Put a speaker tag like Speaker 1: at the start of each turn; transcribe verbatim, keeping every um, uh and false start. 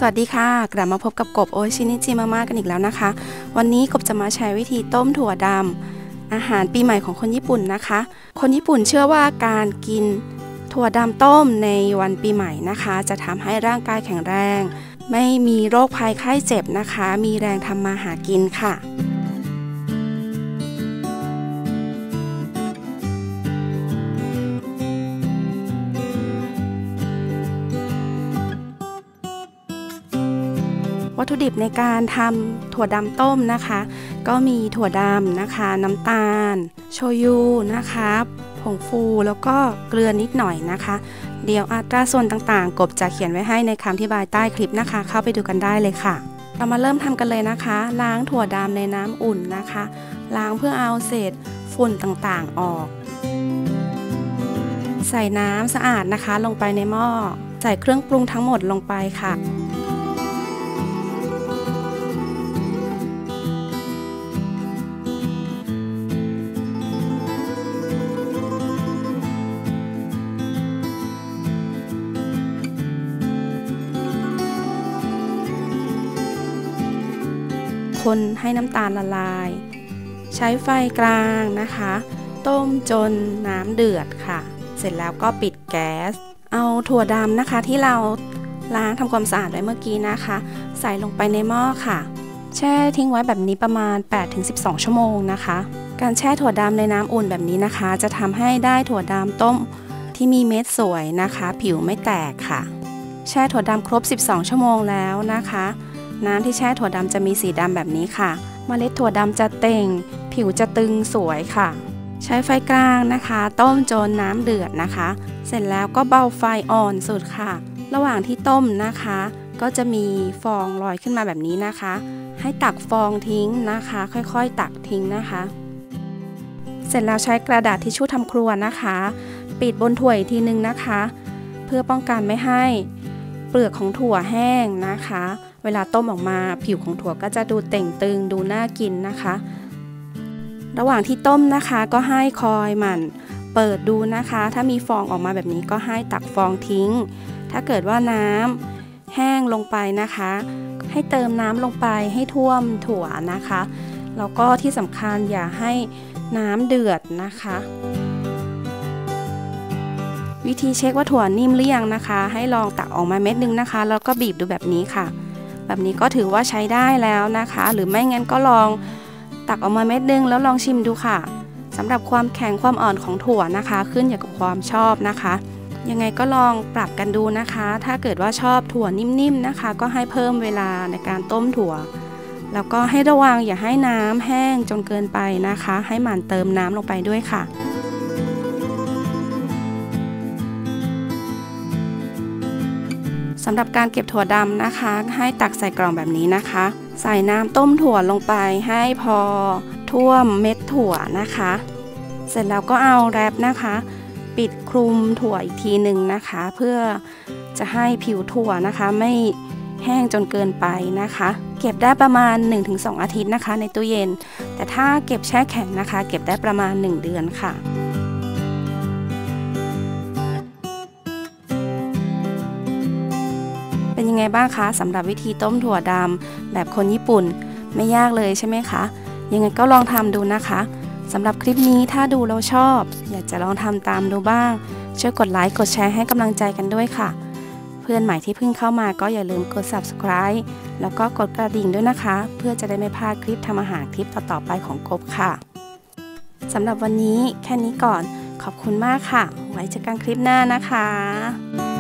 Speaker 1: สวัสดีค่ะกลับมาพบกับกบโอชินิจิมาม่ากันอีกแล้วนะคะวันนี้กบจะมาแชร์วิธีต้มถั่วดำอาหารปีใหม่ของคนญี่ปุ่นนะคะคนญี่ปุ่นเชื่อว่าการกินถั่วดำต้มในวันปีใหม่นะคะจะทำให้ร่างกายแข็งแรงไม่มีโรคภัยไข้เจ็บนะคะมีแรงทำมาหากินค่ะวัตถุดิบในการทำถั่วดำต้มนะคะก็มีถั่วดำนะคะน้ำตาลโชยุนะคะผงฟูแล้วก็เกลือนิดหน่อยนะคะเดี๋ยวอัตราส่วนต่างๆกบจะเขียนไว้ให้ในคำอธิบายใต้คลิปนะคะเข้าไปดูกันได้เลยค่ะเรามาเริ่มทำกันเลยนะคะล้างถั่วดำในน้ำอุ่นนะคะล้างเพื่อเอาเศษฝุ่นต่างๆออกใส่น้ำสะอาดนะคะลงไปในหม้อใส่เครื่องปรุงทั้งหมดลงไปค่ะคนให้น้ำตาลละลายใช้ไฟกลางนะคะต้มจนน้ำเดือดค่ะเสร็จแล้วก็ปิดแก๊สเอาถั่วดำนะคะที่เราล้างทำความสะอาดไว้เมื่อกี้นะคะใส่ลงไปในหม้อค่ะแช่ทิ้งไว้แบบนี้ประมาณ แปดถึงสิบสอง ชั่วโมงนะคะการแช่ถั่วดำในน้ำอุ่นแบบนี้นะคะจะทำให้ได้ถั่วดำต้มที่มีเม็ดสวยนะคะผิวไม่แตกค่ะแช่ถั่วดำครบสิบสองชั่วโมงแล้วนะคะน้ำที่แช่ถั่วดำจะมีสีดำแบบนี้ค่ะเมล็ดถั่วดำจะเต่งผิวจะตึงสวยค่ะใช้ไฟกลางนะคะต้มจนน้ำเดือดนะคะเสร็จแล้วก็เบาไฟอ่อนสุดค่ะระหว่างที่ต้มนะคะก็จะมีฟองลอยขึ้นมาแบบนี้นะคะให้ตักฟองทิ้งนะคะค่อยๆตักทิ้งนะคะเสร็จแล้วใช้กระดาษทิชชู่ทำครัวนะคะปิดบนถั่วอีกทีนึงนะคะเพื่อป้องกันไม่ให้เปลือกของถั่วแห้งนะคะเวลาต้มออกมาผิวของถั่วก็จะดูเต่งตึงดูน่ากินนะคะระหว่างที่ต้มนะคะก็ให้คอยหมั่นเปิดดูนะคะถ้ามีฟองออกมาแบบนี้ก็ให้ตักฟองทิ้งถ้าเกิดว่าน้ำแห้งลงไปนะคะให้เติมน้ำลงไปให้ท่วมถั่วนะคะแล้วก็ที่สำคัญอย่าให้น้ำเดือดนะคะวิธีเช็คว่าถั่วนิ่มหรือยังนะคะให้ลองตักออกมาเม็ดนึงนะคะแล้วก็บีบดูแบบนี้ค่ะแบบนี้ก็ถือว่าใช้ได้แล้วนะคะหรือไม่งั้นก็ลองตักออกมาเม็ดนึงแล้วลองชิมดูค่ะสำหรับความแข็งความอ่อนของถั่วนะคะขึ้นอยู่กับความชอบนะคะยังไงก็ลองปรับกันดูนะคะถ้าเกิดว่าชอบถั่วนิ่มๆนะคะก็ให้เพิ่มเวลาในการต้มถั่วแล้วก็ให้ระวังอย่าให้น้ำแห้งจนเกินไปนะคะให้หมั่นเติมน้ำลงไปด้วยค่ะสำหรับการเก็บถั่วดำนะคะให้ตักใส่กล่องแบบนี้นะคะใส่น้ำต้มถั่วลงไปให้พอท่วมเม็ดถั่วนะคะเสร็จแล้วก็เอาแรปนะคะปิดคลุมถั่วอีกทีหนึ่งนะคะเพื่อจะให้ผิวถั่วนะคะไม่แห้งจนเกินไปนะคะเก็บได้ประมาณ หนึ่งถึงสอง อาทิตย์นะคะในตู้เย็นแต่ถ้าเก็บแช่แข็งนะคะเก็บได้ประมาณหนึ่งเดือนค่ะเป็นยังไงบ้างคะสำหรับวิธีต้มถั่วดำแบบคนญี่ปุ่นไม่ยากเลยใช่ไหมคะยังไงก็ลองทำดูนะคะสำหรับคลิปนี้ถ้าดูแล้วชอบอยากจะลองทำตามดูบ้างช่วยกดไลค์กดแชร์ให้กำลังใจกันด้วยค่ะเพื่อนใหม่ที่เพิ่งเข้ามาก็อย่าลืมกด ซับสไครบ์ แล้วก็กดกระดิ่งด้วยนะคะเพื่อจะได้ไม่พลาดคลิปทำอาหารคลิปต่อๆไปของกบค่ะสำหรับวันนี้แค่นี้ก่อนขอบคุณมากค่ะไว้เจอกันคลิปหน้านะคะ